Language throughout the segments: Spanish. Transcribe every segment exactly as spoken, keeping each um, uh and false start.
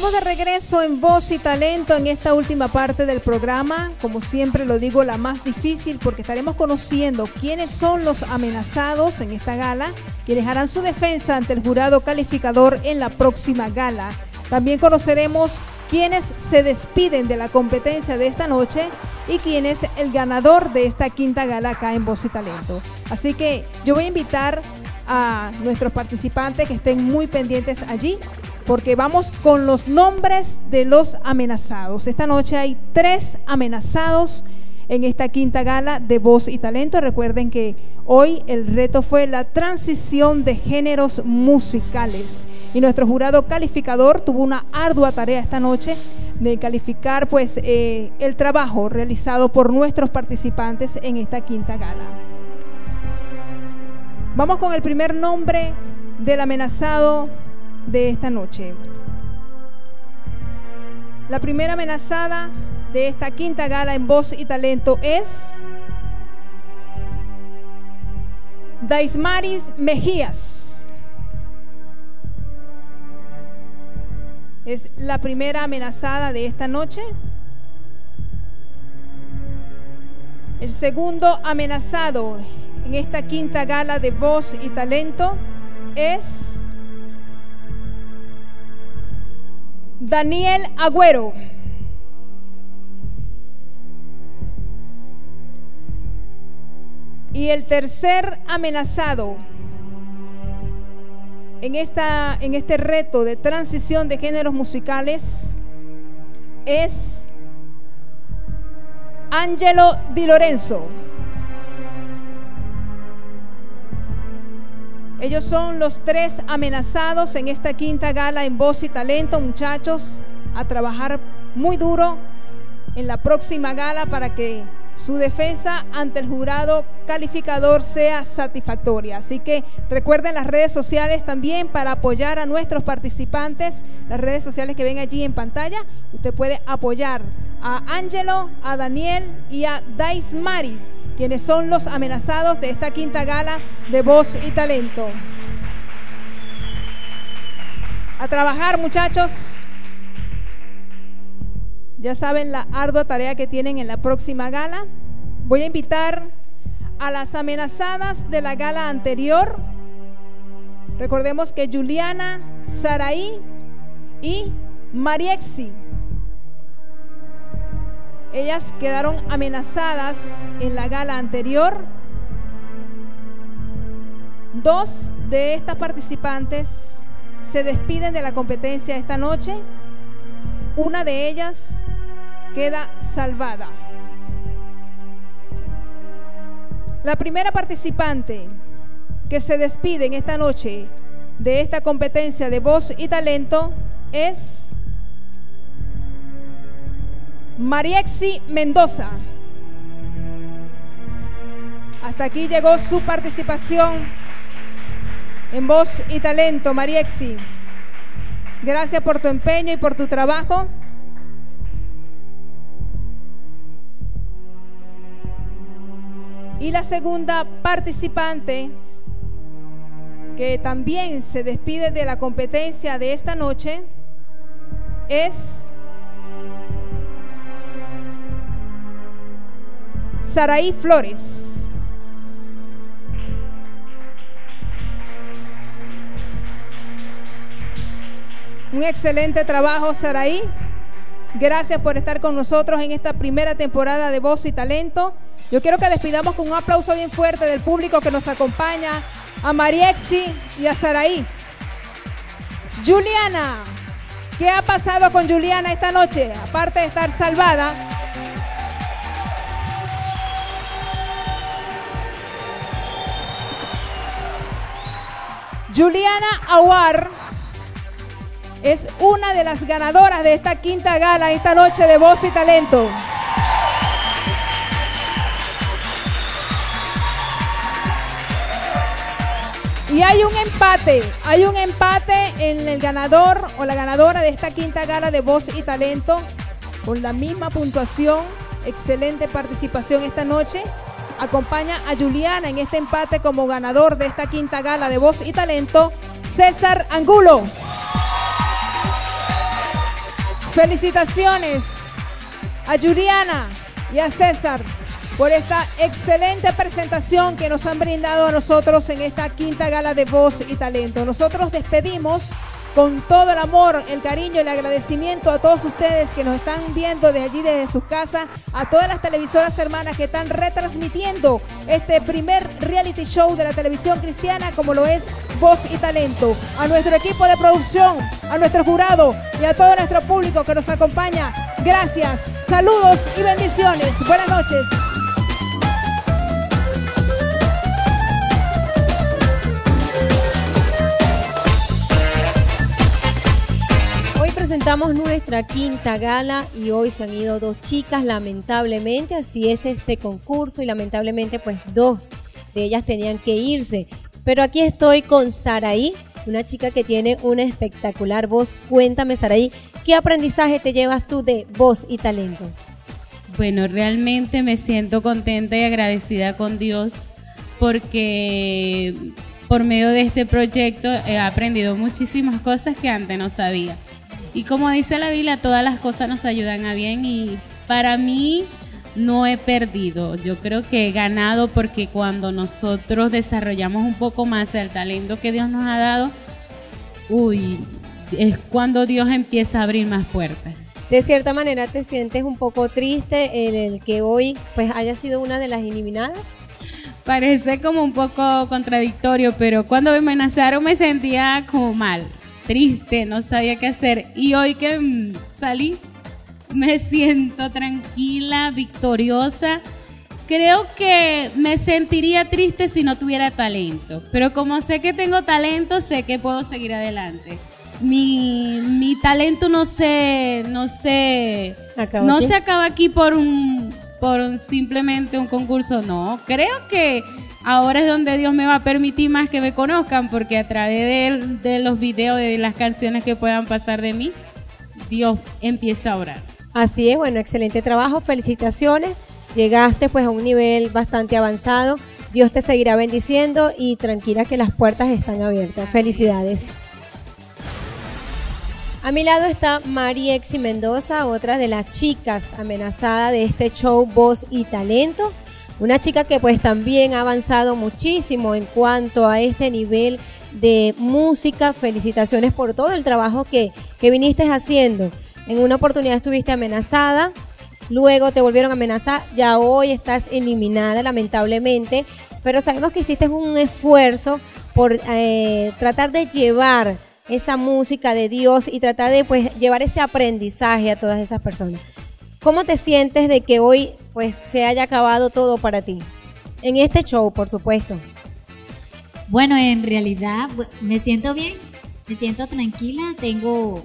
Estamos de regreso en Voz y Talento en esta última parte del programa. Como siempre lo digo, la más difícil, porque estaremos conociendo quiénes son los amenazados en esta gala, quienes harán su defensa ante el jurado calificador en la próxima gala. También conoceremos quiénes se despiden de la competencia de esta noche y quién es el ganador de esta quinta gala acá en Voz y Talento. Así que yo voy a invitar a nuestros participantes que estén muy pendientes allí, porque vamos con los nombres de los amenazados. Esta noche hay tres amenazados en esta quinta gala de Voz y Talento. Recuerden que hoy el reto fue la transición de géneros musicales y nuestro jurado calificador tuvo una ardua tarea esta noche de calificar pues eh, el trabajo realizado por nuestros participantes en esta quinta gala. Vamos con el primer nombre del amenazado de esta noche. La primera amenazada de esta quinta gala en Voz y Talento es Daismaris Mejías. Es la primera amenazada de esta noche. El segundo amenazado en esta quinta gala de Voz y Talento es Daniel Agüero. Y el tercer amenazado en, esta, en este reto de transición de géneros musicales es Ángelo Di Lorenzo. Ellos son los tres amenazados en esta quinta gala en Voz y Talento. Muchachos, a trabajar muy duro en la próxima gala para que su defensa ante el jurado calificador sea satisfactoria. Así que recuerden las redes sociales también para apoyar a nuestros participantes. Las redes sociales que ven allí en pantalla, usted puede apoyar a Ángelo, a Daniel y a Daismaris, quienes son los amenazados de esta quinta gala de Voz y Talento. A trabajar, muchachos. Ya saben la ardua tarea que tienen en la próxima gala. Voy a invitar a las amenazadas de la gala anterior. Recordemos que Juliana, Saraí y Mariexi, ellas quedaron amenazadas en la gala anterior. Dos de estas participantes se despiden de la competencia esta noche. Una de ellas queda salvada. La primera participante que se despide en esta noche de esta competencia de Voz y Talento es Mariexi Mendoza. Hasta aquí llegó su participación en Voz y Talento, Mariexi. Gracias por tu empeño y por tu trabajo. Y la segunda participante que también se despide de la competencia de esta noche es Saraí Flores. Un excelente trabajo, Saraí. Gracias por estar con nosotros en esta primera temporada de Voz y Talento. Yo quiero que despidamos con un aplauso bien fuerte del público que nos acompaña a Mariexi y a Saraí. Juliana, ¿qué ha pasado con Juliana esta noche? Aparte de estar salvada, Juliana Aguar es una de las ganadoras de esta quinta gala esta noche de Voz y Talento. Y hay un empate, hay un empate en el ganador o la ganadora de esta quinta gala de Voz y Talento con la misma puntuación. Excelente participación esta noche. Acompaña a Juliana en este empate como ganador de esta quinta gala de Voz y Talento, César Angulo. Felicitaciones a Juliana y a César por esta excelente presentación que nos han brindado a nosotros en esta quinta gala de Voz y Talento. Nosotros despedimos con todo el amor, el cariño y el agradecimiento a todos ustedes que nos están viendo desde allí, desde sus casas, a todas las televisoras hermanas que están retransmitiendo este primer reality show de la televisión cristiana como lo es Voz y Talento, a nuestro equipo de producción, a nuestro jurado y a todo nuestro público que nos acompaña. Gracias, saludos y bendiciones. Buenas noches. Presentamos nuestra quinta gala y hoy se han ido dos chicas, lamentablemente, así es este concurso y lamentablemente pues dos de ellas tenían que irse. Pero aquí estoy con Saraí, una chica que tiene una espectacular voz. Cuéntame, Saraí, ¿qué aprendizaje te llevas tú de Voz y Talento? Bueno, realmente me siento contenta y agradecida con Dios porque por medio de este proyecto he aprendido muchísimas cosas que antes no sabía. Y como dice la Biblia, todas las cosas nos ayudan a bien y para mí no he perdido. Yo creo que he ganado porque cuando nosotros desarrollamos un poco más el talento que Dios nos ha dado, uy, es cuando Dios empieza a abrir más puertas. De cierta manera, ¿te sientes un poco triste en el que hoy pues haya sido una de las eliminadas? Parece como un poco contradictorio, pero cuando me amenazaron me sentía como mal. Triste, no sabía qué hacer y hoy que mm, salí me siento tranquila, victoriosa. Creo que me sentiría triste si no tuviera talento, pero como sé que tengo talento, sé que puedo seguir adelante. Mi, mi talento no se, no se, no se acaba aquí por un, por un, simplemente un concurso, no. Creo que ahora es donde Dios me va a permitir más que me conozcan, porque a través de, de los videos, de las canciones que puedan pasar de mí, Dios empieza a orar. Así es, bueno, excelente trabajo, felicitaciones. Llegaste pues a un nivel bastante avanzado. Dios te seguirá bendiciendo y tranquila que las puertas están abiertas. Felicidades. A mi lado está Mariexy Mendoza, otra de las chicas amenazadas de este show Voz y Talento. Una chica que pues también ha avanzado muchísimo en cuanto a este nivel de música. Felicitaciones por todo el trabajo que, que viniste haciendo. En una oportunidad estuviste amenazada, luego te volvieron a amenazar, ya hoy estás eliminada lamentablemente, pero sabemos que hiciste un esfuerzo por eh, tratar de llevar esa música de Dios y tratar de pues llevar ese aprendizaje a todas esas personas. ¿Cómo te sientes de que hoy pues se haya acabado todo para ti? En este show, por supuesto. Bueno, en realidad me siento bien, me siento tranquila, tengo,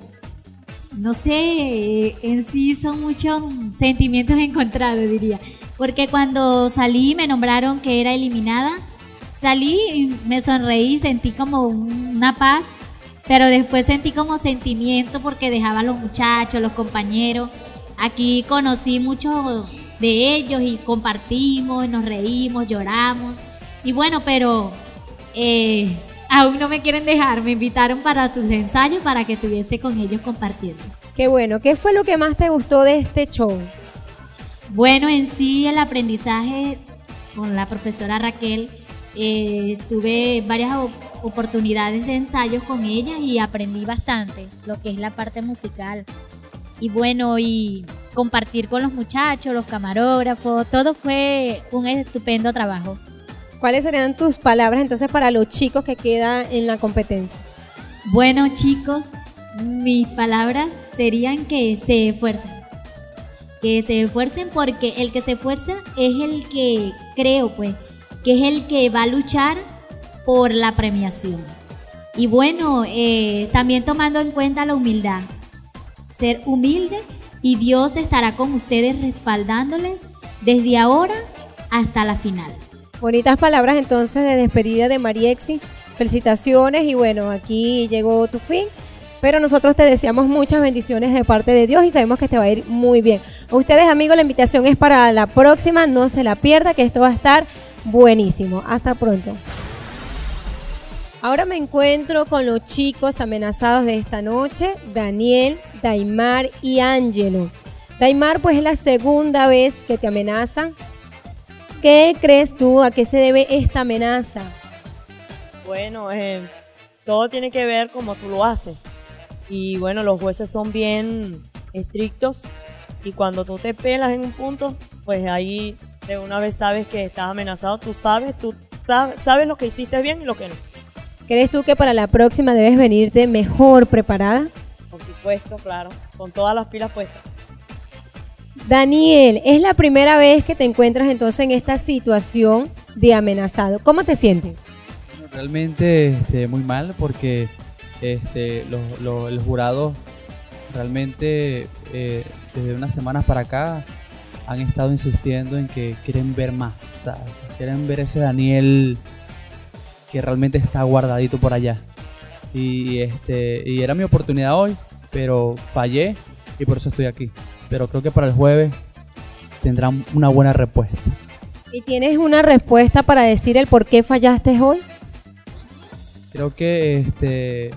no sé, en sí son muchos sentimientos encontrados, diría. Porque cuando salí me nombraron que era eliminada, salí, me sonreí, sentí como una paz, pero después sentí como sentimiento porque dejaba a los muchachos, los compañeros. Aquí conocí muchos de ellos y compartimos, nos reímos, lloramos. Y bueno, pero eh, aún no me quieren dejar. Me invitaron para sus ensayos para que estuviese con ellos compartiendo. Qué bueno. ¿Qué fue lo que más te gustó de este show? Bueno, en sí el aprendizaje con la profesora Raquel. Eh, tuve varias oportunidades de ensayos con ella y aprendí bastante lo que es la parte musical. Y bueno, y compartir con los muchachos, los camarógrafos, todo fue un estupendo trabajo. ¿Cuáles serían tus palabras entonces para los chicos que quedan en la competencia? Bueno, chicos, mis palabras serían que se esfuercen. Que se esfuercen porque el que se esfuerza es el que, creo pues, que es el que va a luchar por la premiación. Y bueno, eh, también tomando en cuenta la humildad. Ser humilde y Dios estará con ustedes respaldándoles desde ahora hasta la final. Bonitas palabras entonces de despedida de Mariexy. Felicitaciones y bueno, aquí llegó tu fin. Pero nosotros te deseamos muchas bendiciones de parte de Dios y sabemos que te va a ir muy bien. A ustedes, amigos, la invitación es para la próxima. No se la pierda, que esto va a estar buenísimo. Hasta pronto. Ahora me encuentro con los chicos amenazados de esta noche, Daniel, Daymar y Ángelo. Daymar, pues es la segunda vez que te amenazan. ¿Qué crees tú? ¿A qué se debe esta amenaza? Bueno, eh, todo tiene que ver cómo tú lo haces. Y bueno, los jueces son bien estrictos y cuando tú te pelas en un punto, pues ahí de una vez sabes que estás amenazado. Tú sabes, tú sabes lo que hiciste bien y lo que no. ¿Crees tú que para la próxima debes venirte mejor preparada? Por supuesto, claro, con todas las pilas puestas. Daniel, es la primera vez que te encuentras entonces en esta situación de amenazado. ¿Cómo te sientes? Realmente este, muy mal porque este, lo, lo, el jurado realmente eh, desde unas semanas para acá han estado insistiendo en que quieren ver más, ¿sabes? Quieren ver ese Daniel que realmente está guardadito por allá. Y, este, y era mi oportunidad hoy, pero fallé y por eso estoy aquí. Pero creo que para el jueves tendrán una buena respuesta. ¿Y tienes una respuesta para decir el por qué fallaste hoy? Creo que este,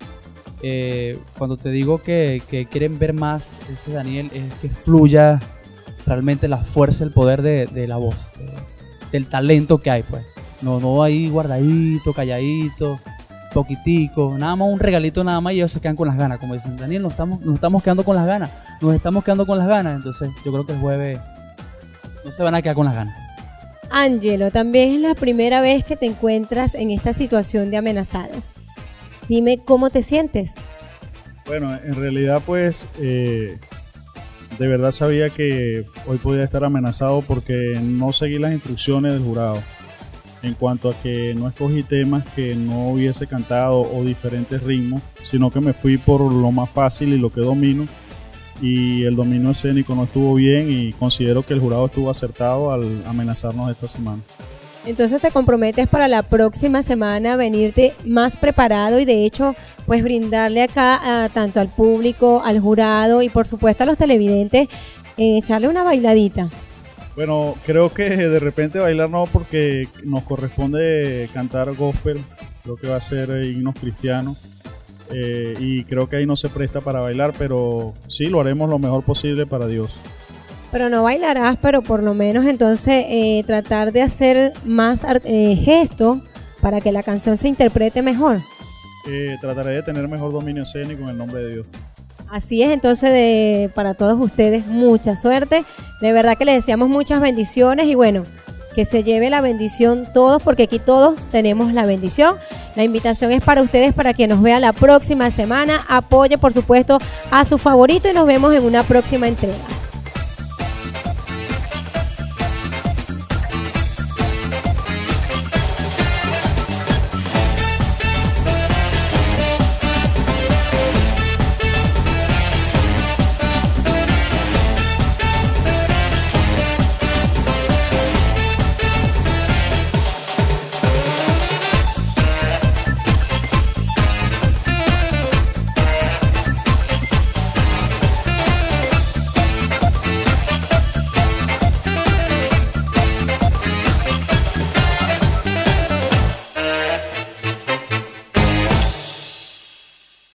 eh, cuando te digo que, que quieren ver más ese Daniel, es que fluya realmente la fuerza, el poder de, de la voz, de, del talento que hay, pues. No, no ahí guardadito, calladito, poquitico, nada más un regalito nada más y ellos se quedan con las ganas, como dicen, Daniel, nos estamos, nos estamos quedando con las ganas, nos estamos quedando con las ganas, entonces yo creo que el jueves no se van a quedar con las ganas. Ángelo, también es la primera vez que te encuentras en esta situación de amenazados. Dime cómo te sientes. Bueno, en realidad pues eh, de verdad sabía que hoy podía estar amenazado porque no seguí las instrucciones del jurado. En cuanto a que no escogí temas que no hubiese cantado o diferentes ritmos, sino que me fui por lo más fácil y lo que domino. Y el dominio escénico no estuvo bien y considero que el jurado estuvo acertado al amenazarnos esta semana. Entonces te comprometes para la próxima semana venirte más preparado y de hecho pues brindarle acá a, tanto al público, al jurado y por supuesto a los televidentes, eh, echarle una bailadita. Bueno, creo que de repente bailar no, porque nos corresponde cantar gospel, creo que va a ser himnos cristianos, eh, y creo que ahí no se presta para bailar, pero sí lo haremos lo mejor posible para Dios. Pero no bailarás, pero por lo menos entonces eh, tratar de hacer más eh, gestos para que la canción se interprete mejor. Eh, trataré de tener mejor dominio escénico en el nombre de Dios. Así es, entonces de, para todos ustedes mucha suerte, de verdad que les deseamos muchas bendiciones y bueno, que se lleve la bendición todos porque aquí todos tenemos la bendición. La invitación es para ustedes para que nos vean la próxima semana, apoye por supuesto a su favorito y nos vemos en una próxima entrega.